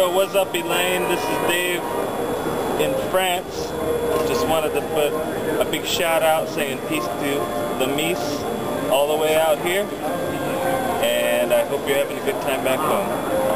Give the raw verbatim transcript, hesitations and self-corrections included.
Yo, what's up, Elaine? This is Dave in France. Just wanted to put a big shout out saying peace to the Meese all the way out here. And I hope you're having a good time back home.